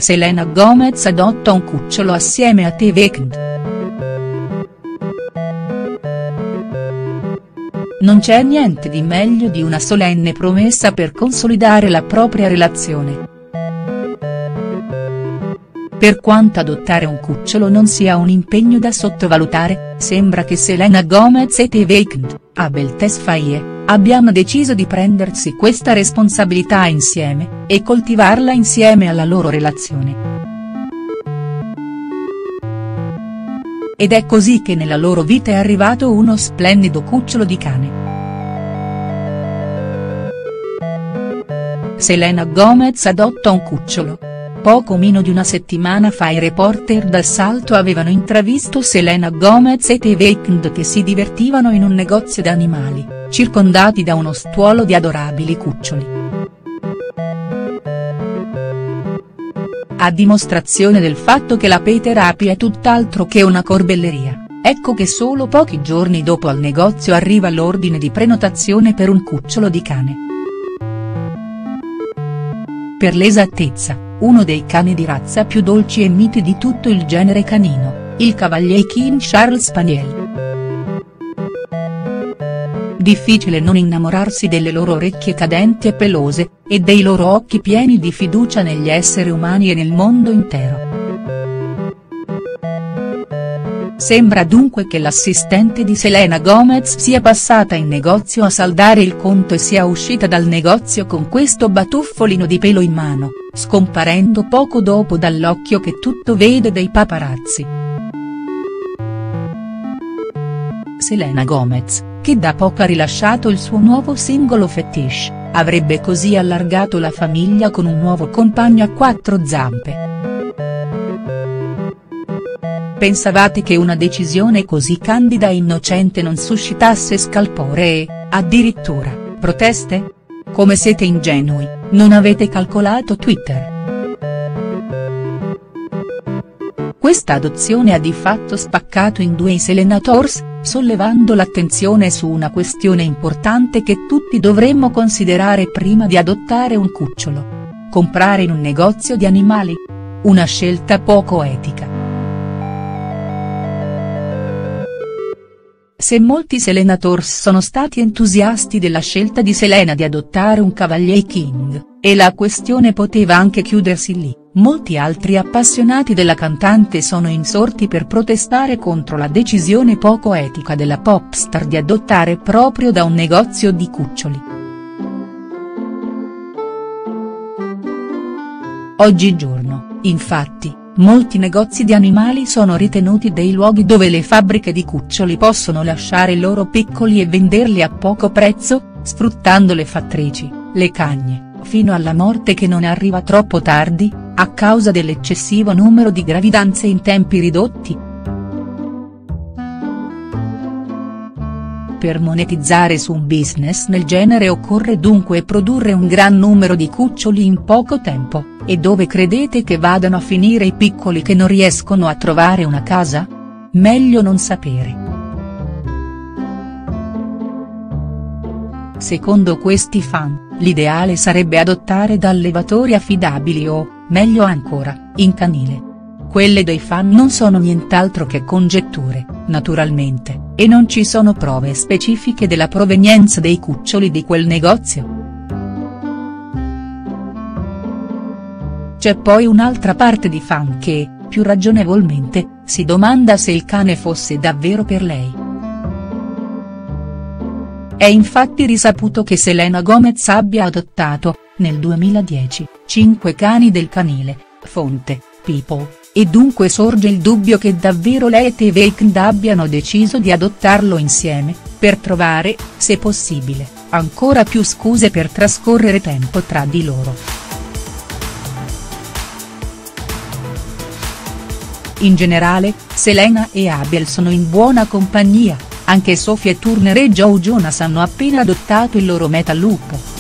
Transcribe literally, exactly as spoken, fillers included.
Selena Gomez adotta un cucciolo assieme a The Weeknd. Non c'è niente di meglio di una solenne promessa per consolidare la propria relazione. Per quanto adottare un cucciolo non sia un impegno da sottovalutare, sembra che Selena Gomez e The Weeknd, Abel Tesfaye, abbiano deciso di prendersi questa responsabilità insieme, e coltivarla insieme alla loro relazione. Ed è così che nella loro vita è arrivato uno splendido cucciolo di cane. Selena Gomez adotta un cucciolo. Poco meno di una settimana fa i reporter d'assalto avevano intravisto Selena Gomez e The Weeknd che si divertivano in un negozio d'animali, circondati da uno stuolo di adorabili cuccioli. A dimostrazione del fatto che la pet therapy è tutt'altro che una corbelleria, ecco che solo pochi giorni dopo al negozio arriva l'ordine di prenotazione per un cucciolo di cane. Per l'esattezza, uno dei cani di razza più dolci e miti di tutto il genere canino, il Cavalier King Charles Spaniel. Difficile non innamorarsi delle loro orecchie cadenti e pelose, e dei loro occhi pieni di fiducia negli esseri umani e nel mondo intero. Sembra dunque che l'assistente di Selena Gomez sia passata in negozio a saldare il conto e sia uscita dal negozio con questo batuffolino di pelo in mano, scomparendo poco dopo dall'occhio che tutto vede dei paparazzi. Selena Gomez, che da poco ha rilasciato il suo nuovo singolo Fetish, avrebbe così allargato la famiglia con un nuovo compagno a quattro zampe. Pensavate che una decisione così candida e innocente non suscitasse scalpore e, addirittura, proteste? Come siete ingenui, non avete calcolato Twitter. Questa adozione ha di fatto spaccato in due i Selenators, sollevando l'attenzione su una questione importante che tutti dovremmo considerare prima di adottare un cucciolo. Comprare in un negozio di animali? Una scelta poco etica. Se molti Selenators sono stati entusiasti della scelta di Selena di adottare un Cavalier King, e la questione poteva anche chiudersi lì, molti altri appassionati della cantante sono insorti per protestare contro la decisione poco etica della popstar di adottare proprio da un negozio di cuccioli. Oggigiorno, infatti, molti negozi di animali sono ritenuti dei luoghi dove le fabbriche di cuccioli possono lasciare i loro piccoli e venderli a poco prezzo, sfruttando le fattrici, le cagne, fino alla morte che non arriva troppo tardi, a causa dell'eccessivo numero di gravidanze in tempi ridotti. Per monetizzare su un business del genere occorre dunque produrre un gran numero di cuccioli in poco tempo, e dove credete che vadano a finire i piccoli che non riescono a trovare una casa? Meglio non sapere. Secondo questi fan, l'ideale sarebbe adottare da allevatori affidabili o, meglio ancora, in canile. Quelle dei fan non sono nient'altro che congetture, naturalmente, e non ci sono prove specifiche della provenienza dei cuccioli di quel negozio. C'è poi un'altra parte di fan che, più ragionevolmente, si domanda se il cane fosse davvero per lei. È infatti risaputo che Selena Gomez abbia adottato, nel duemiladieci, cinque cani del canile, fonte, People, e dunque sorge il dubbio che davvero lei e The Weeknd abbiano deciso di adottarlo insieme, per trovare, se possibile, ancora più scuse per trascorrere tempo tra di loro. In generale, Selena e Abel sono in buona compagnia, anche Sophie Turner e Joe Jonas hanno appena adottato il loro metalupo.